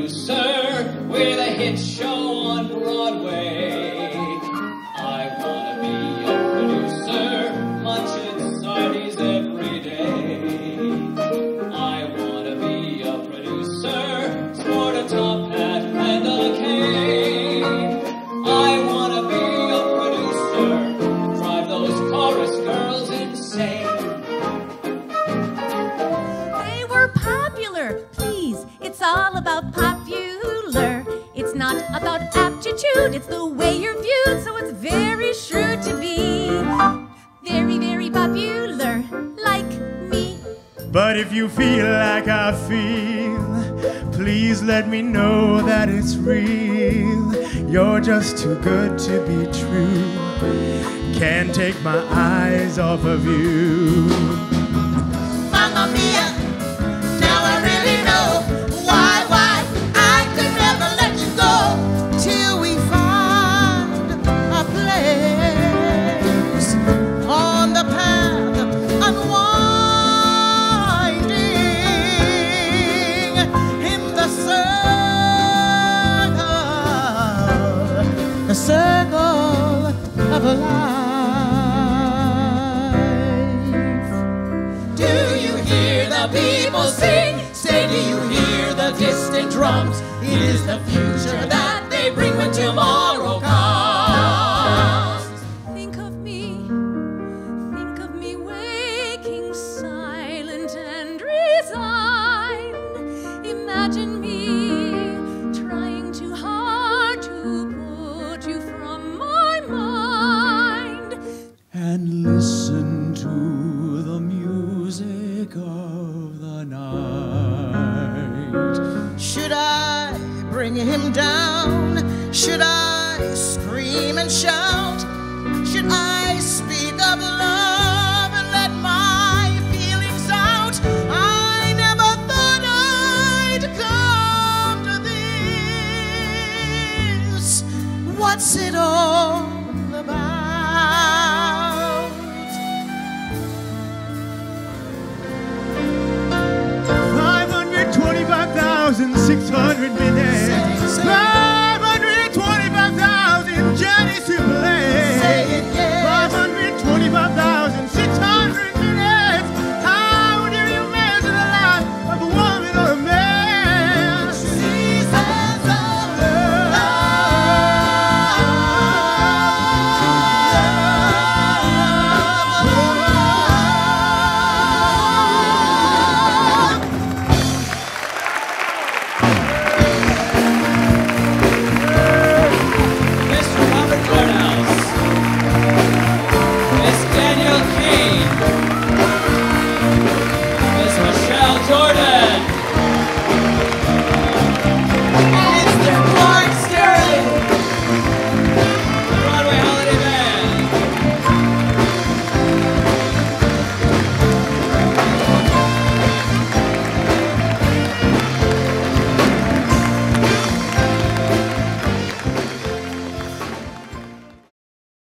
producer with a hit show on Broadway. I wanna be a producer, munching sardies every day. I wanna be a producer, sport a top hat and a cane. I wanna be a producer, drive those chorus girls insane. They were popular, please. It's all about popular. It's not about aptitude, it's the way you're viewed, so it's very sure to be very, very popular, like me. But if you feel like I feel, please let me know that it's real. You're just too good to be true. Can't take my eyes off of you. Mamma mia, now I really know why I could never let you go till we find a place on the path unwinding in the circle of a life. Do you hear the people sing? Say, do you hear the distant drums? It is the future that they bring when tomorrow comes. Think of me waking silent and resigned. Imagine me trying too hard to put you from my mind. And listen to the music of the night. Should I bring him down? Should I scream and shout? Should I speak of love and let my feelings out? I never thought I'd come to this. What's it all